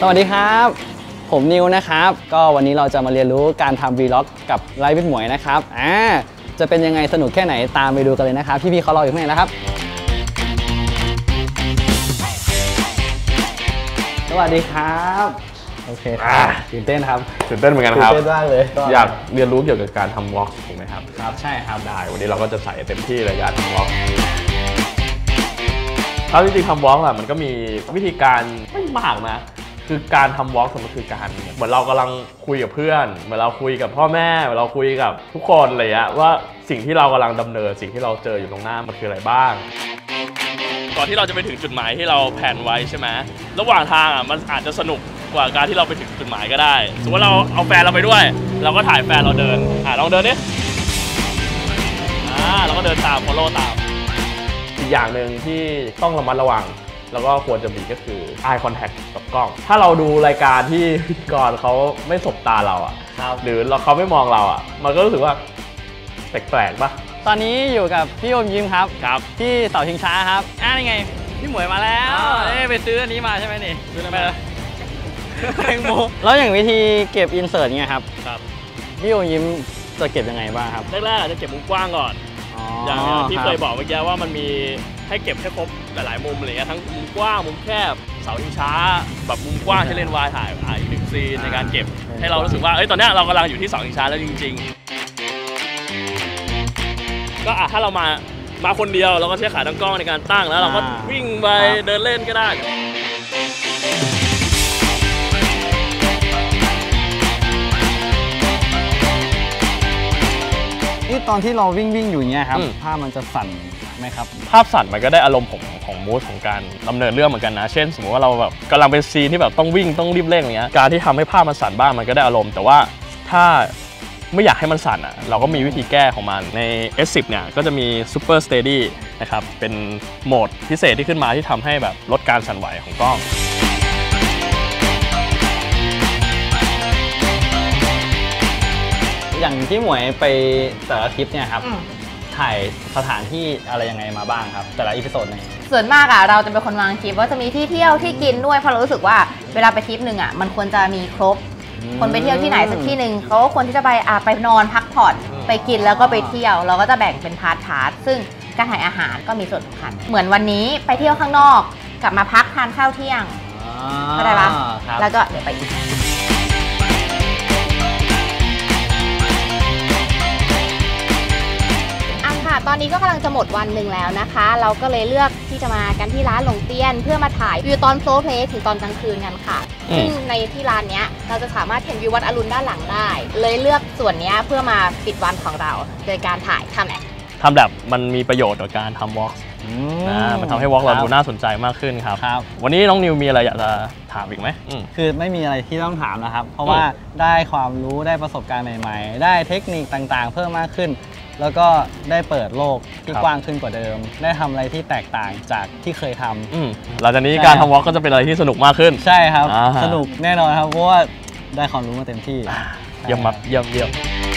วัสดีครับผมนิวนะครับก็วันนี้เราจะมาเรียนรู้การทำ Vlog กับไลฟ์พี่หมวยนะครับจะเป็นยังไงสนุกแค่ไหนตามไปดูกันเลยนะครับพี่ๆเขารออยู่ข้างในแล้วครับสวัสดีครับโอเคตื่นเต้นครับตื่นเต้นเหมือนกันครับตื่นเต้นมากเลยอยากเรียนรู้เกี่ยวกับการทำวอล์กถูกไหมครับครับใช่ครับได้วันนี้เราก็จะใส่เต็มที่เลยการทำวอล์กถ้าจริงๆทำวอล์กอะมันก็มีวิธีการไม่มากนะคือการทำวอล์กมันคือการเหมือนเรากำลังคุยกับเพื่อนเหมือนเราคุยกับพ่อแม่เหมือนเราคุยกับทุกคนอะไรอย่างว่าสิ่งที่เรากำลังดำเนินสิ่งที่เราเจออยู่ตรงหน้ามันคืออะไรบ้างก่อนที่เราจะไปถึงจุดหมายที่เราแผนไว้ใช่ไหมระหว่างทางอ่ะมันอาจจะสนุกกว่าการที่เราไปถึงจุดหมายก็ได้สมมติว่าเราเอาแฟนเราไปด้วยเราก็ถ่ายแฟนเราเดินลองเดินดิเราก็เดินตาม follow ตามอีกอย่างหนึ่งที่ต้องระมัดระวังแล้วก็ควรจะมีก็คือ eye contact กับกล้องถ้าเราดูรายการที่พิธีกรเขาไม่สบตาเราอ่ะหรือเขาไม่มองเราอ่ะมันก็รู้สึกว่าแปลกๆป่ะตอนนี้อยู่กับพี่อมยิ้มครับที่เสาชิงช้าครับนี่ไงพี่หมวยมาแล้วไปซื้ออันนี้มาใช่ไหมนี่ซื้ออะไรมาแตงโมแล้วอย่างวิธีเก็บอินเสิร์ตเนี่ยครับพี่อมยิ้มจะเก็บยังไงบ้างครับแรกๆจะเก็บมุมกว้างก่อนอย่างที่เคยบอกเมื่อกี้ว่ามันมีให้เก็บให้ครบหลายๆมุมอะไรเงี้ยทั้งมุมกว้างมุมแคบเสาชิงช้าแบบมุมกว้างที่เล่นวายถ่ายอีกหนึ่งซีนในการเก็บให้เรารู้สึกว่าตอนนี้เรากำลังอยู่ที่เสาชิงช้าแล้วจริงๆก็ถ้าเรามาคนเดียวเราก็ใช้ขาตั้งกล้องในการตั้งแล้วเราก็วิ่งไปเดินเล่นก็ได้นี่ตอนที่เราวิ่งอยู่เงี้ยครับภาพมันจะสั่นไหมครับภาพสั่นมันก็ได้อารมณ์ของมูดของการดำเนินเรื่องเหมือนกันนะเช่นสมมติว่าเราแบบกำลังเป็นซีนที่แบบต้องวิ่งต้องรีบเร่งอย่างเงี้ยการที่ทำให้ภาพมันสั่นบ้างมันก็ได้อารมณ์แต่ว่าถ้าไม่อยากให้มันสั่นอ่ะเราก็มีวิธีแก้ของมันใน S10 เนี่ยก็จะมี Super Steady นะครับเป็นโหมดพิเศษที่ขึ้นมาที่ทำให้แบบลดการสั่นไหวของกล้องอย่างที่หมวยไปแต่ละทริปเนี่ยครับถ่ายสถานที่อะไรยังไงมาบ้างครับแต่ละอีพิโซดนึงส่วนมากเราจะเป็นคนวางทริปว่าจะมีที่เที่ยวที่กินด้วยเพราะเรารู้สึกว่าเวลาไปทริปหนึ่งมันควรจะมีครบคนไปเที่ยวที่ไหนสักที่หนึ่งเขาก็ควรที่จะไปนอนพักผ่อนไปกินแล้วก็ไปเที่ยวเราก็จะแบ่งเป็นพาร์ทซึ่งการถ่ายอาหารก็มีส่วนสำคัญเหมือนวันนี้ไปเที่ยวข้างนอกกลับมาพักทานข้าวเที่ยงเข้าใจปะแล้วก็เดี๋ยวไปอีกตอนนี้ก็กำลังจะหมดวันหนึ่งแล้วนะคะเราก็เลยเลือกที่จะมากันที่ร้านหลงเตี้ยนเพื่อมาถ่ายวิวตอนโฟล์เพลย์ถึงตอนกลางคืนกันค่ะซึ่งในที่ร้านนี้เราจะสามารถเห็นวิววัดอรุณด้านหลังได้เลยเลือกส่วนนี้เพื่อมาปิดวันของเราโดยการถ่ายทำแบบมันมีประโยชน์ต่อการทำวอล์กมันทำให้วอล์กเราดูน่าสนใจมากขึ้นครับวันนี้น้องนิวมีอะไรอยากจะถามอีกไหมคือไม่มีอะไรที่ต้องถามนะครับเพราะว่าได้ความรู้ได้ประสบการณ์ใหม่ๆได้เทคนิคต่างๆเพิ่มมากขึ้นแล้วก็ได้เปิดโลกที่กว้างขึ้นกว่าเดิมได้ทำอะไรที่แตกต่างจากที่เคยทำหลังจากนี้การทำวอล์กก็จะเป็นอะไรที่สนุกมากขึ้นใช่ครับสนุกแน่นอนครับเพราะว่าได้ความรู้มาเต็มที่เยี่ยม